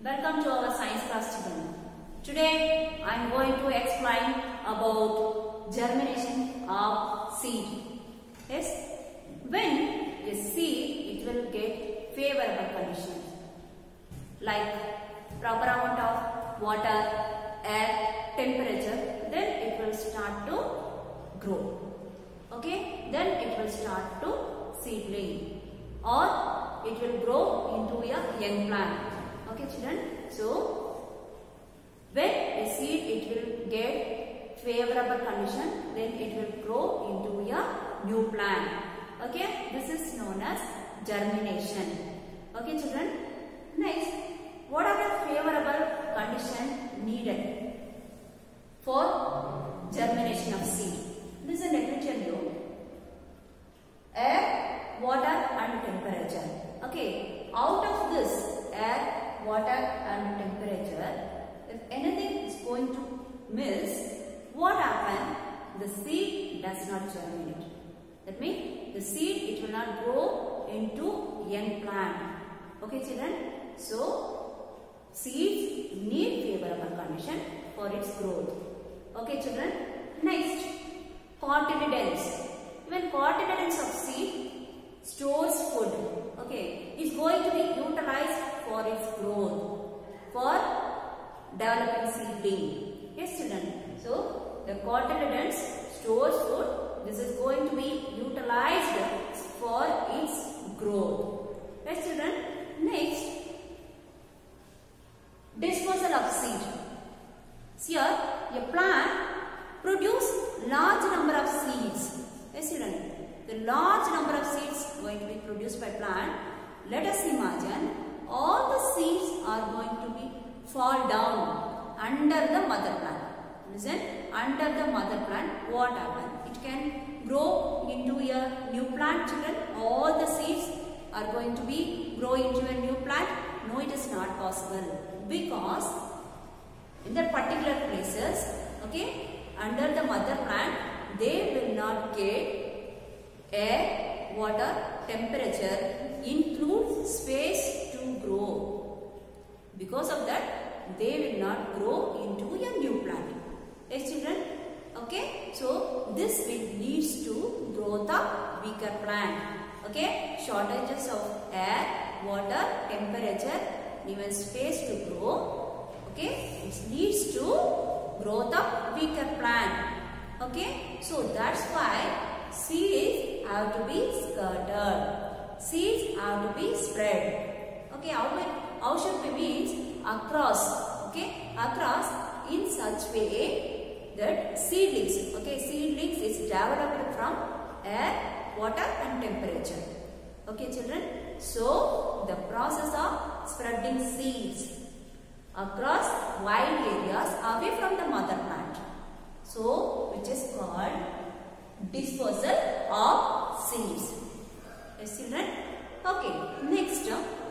Welcome to our science class children. Today I am going to explain about germination of seed. Yes, when a seed it will get favorable conditions like proper amount of water, air, temperature, then it will start to grow. Okay, then it will start to seedling or it will grow into a young plant. Okay children, so when a seed it will get favorable condition, then it will grow into a new plant. Okay, this is known as germination. Okay children, next, what are the favorable conditions needed for germination of seed? Listen, let me tell you. Air, water and temperature. Okay, out of this air, water and temperature, if anything is going to miss, what happens? The seed does not germinate. That means the seed it will not grow into young plant. Okay children, so seeds need favorable condition for its growth. Okay children, next, cotyledons. When cotyledons of seed stores food, okay, is going to be utilized for its growth, for developing seedling. Yes children, so the cotyledons stores food, this is going to be utilized for its growth. Yes children, next, dispersal of seed. Here a plant produces large number of seeds. Yes children, the large number of seeds going to be produced by plant. Let us imagine all the seeds are going to be fall down under the mother plant. Listen, under the mother plant, what happens? It can grow into a new plant children. All the seeds are going to be grow into a new plant. No, it is not possible, because in the particular places, okay, under the mother plant, they will not get air, water, temperature, include space to grow. Because of that, they will not grow into a new plant. Yes children, okay, so this will leads to growth of weaker plant. Okay, shortages of air, water, temperature, even space to grow. Okay, it leads to growth of weaker plant. Okay, so that's why seeds have to be scattered. Seeds have to be spread. Okay, how should we means across. Okay, across in such way that seedlings. Okay, seedlings is developed from air, water and temperature. Okay children, so the process of spreading seeds across wide areas away from the mother plant, so which is called dispersal of seeds. Yes children, okay, next,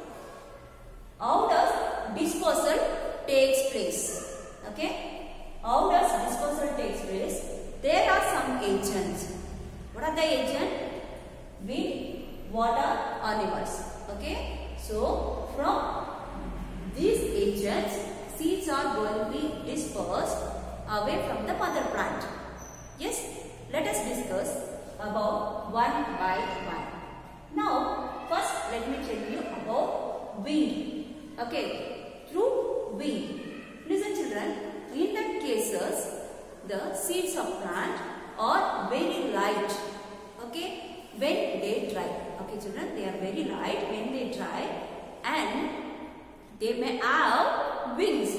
how does dispersal takes place? Okay, how does dispersal takes place? There are some agents. What are the agents? Wind, water, animals. Okay, so from these agents, seeds are going to be dispersed away from the mother plant. Yes, let us discuss about one by one. Now, first let me tell you about wind. Okay, through wind. Listen children, in that cases, the seeds of plant are very light. Okay, when they dry. Okay children, they are very light when they dry, and they may have wings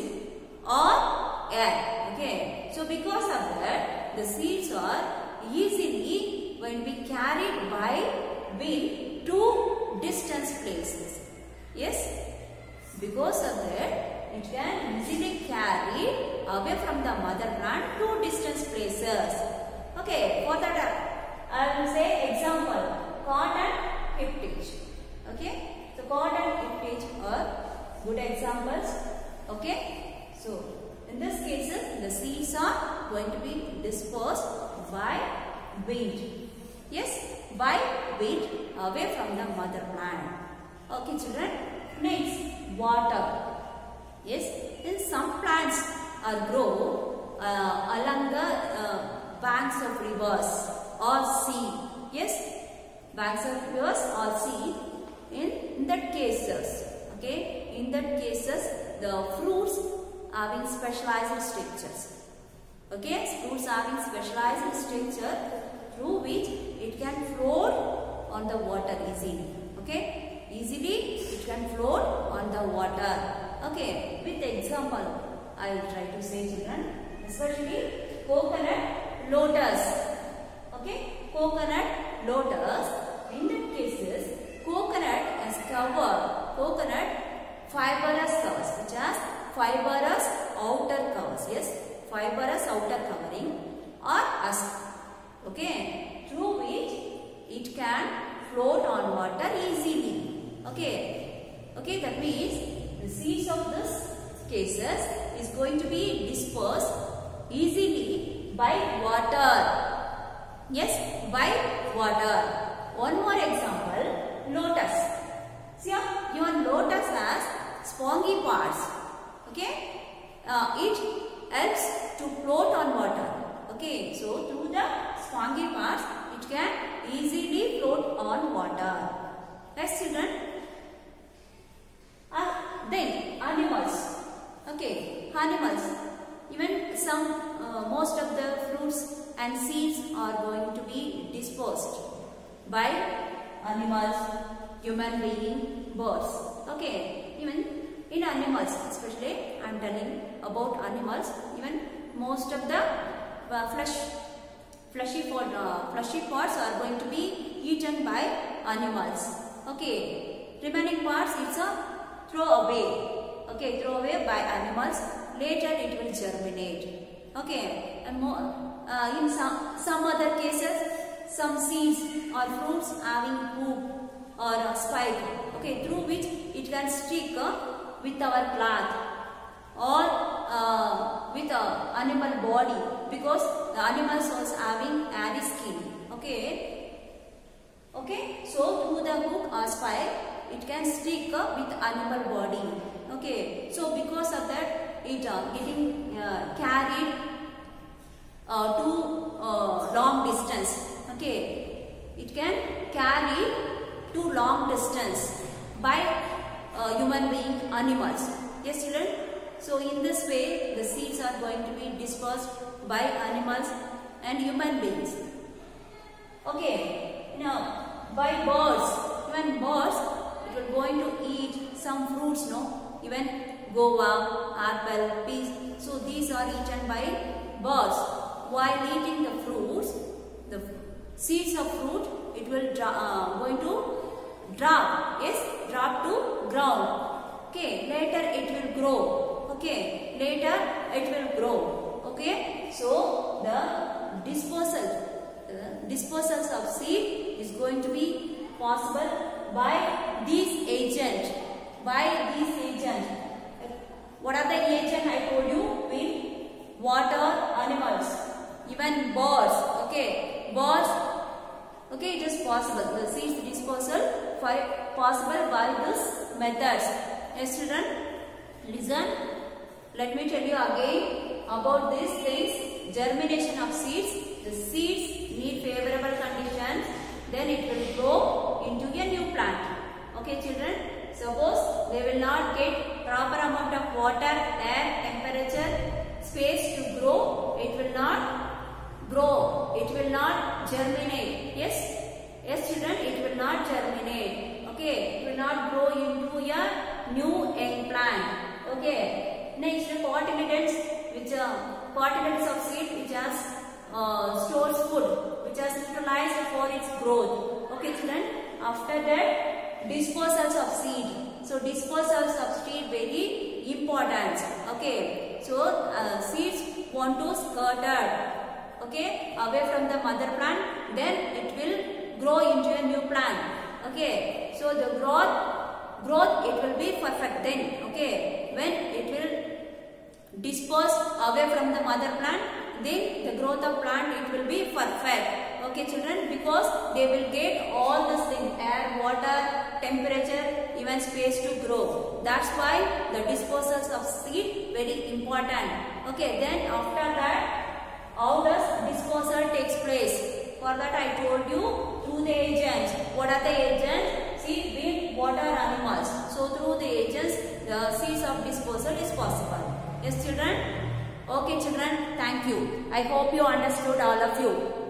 or air. Okay, so because of that, the seeds are easily going to be carried by wind to distant places. Yes, because of that, it can easily carry away from the mother plant to distant places. Okay, for that I will say example, cotton heritage. Okay, so cotton heritage are good examples. Okay, so in this cases, the seeds are going to be dispersed by wind. Yes, by wind away from the mother plant. Okay children, next, water. or grow along the banks of rivers or sea. Yes, banks of rivers or sea. In that cases, okay, in that cases the fruits having specialized structures. Okay, fruits having specialized structure through which it can float on the water easily. Okay, easily it can float on the water. Okay, with example I will try to say, children, especially coconut lotus. Okay, coconut lotus. In that cases, coconut has coconut fibrous covers, which has fibrous outer covers. Yes, fibrous outer covering or husk. Okay, through which it can float on water easily. Okay, okay, that means the seeds of this cases is going to be dispersed easily by water. Yes, by water. One more example, lotus. See, even lotus has spongy parts. Okay, it helps to float on water. Okay, so through the spongy parts, it can easily float on water. Yes, children. Then animals. Okay, animals. Even most of the fruits and seeds are going to be dispersed by animals, human being, birds. Okay, even in animals, especially I am telling about animals. Even most of the fleshy parts are going to be eaten by animals. Okay, remaining parts it's a throw away. Okay, throw away by animals. Later it will germinate. Okay, and in some other cases, some seeds or fruits having hoop or a spike. Okay, through which it can stick with our cloth or with animal body, because the animals was having hairy skin. Okay, okay. So through the hook or spike, it can stick with animal body. Okay, so because of that, it getting carried to long distance. Okay, it can carry to long distance by human being, animals. Yes, children. So in this way, the seeds are going to be dispersed by animals and human beings. Okay, now by birds. Even birds, it will going to eat some fruits. No. Even guava, apple, peas. So these are eaten by birds. While eating the fruits, the seeds of fruit, it will going to drop. Yes, drop to ground. Okay, later it will grow. Okay, later it will grow. Okay, so the dispersals of seed is going to be possible by these agents. What are the agents I told you? Wind, water, animals, even birds. Okay, birds. Okay, it is possible. The seeds dispersal possible by this methods. Yes, children. Listen. Let me tell you again about these things. Germination of seeds. The seeds need favorable conditions. Then it will grow into a new plant. Okay, children. Suppose they will not get proper amount of water, air, temperature, space to grow, it will not grow, it will not germinate. Yes children, it will not germinate. Okay, it will not grow into a new eggplant. Okay, next cotyledons, which cotyledons of seed which has stores food, which has utilized for its growth. Okay children, after that dispersals of seed. So dispersals of seed very important. Okay. So seeds want to scattered. Okay, away from the mother plant. Then it will grow into a new plant. Okay. So the growth it will be perfect then. Okay. When it will disperse away from the mother plant, then the growth of plant it will be perfect. Okay children, because they will get all these things, air, water, temperature, even space to grow. That's why the dispersals of seed very important. Okay, then after that, how does dispersal takes place? For that I told you through the agents. What are the agents? See, wind, water, animals. So through the agents, the seeds of dispersal is possible. Yes, children? Okay, children. Thank you. I hope you understood, all of you.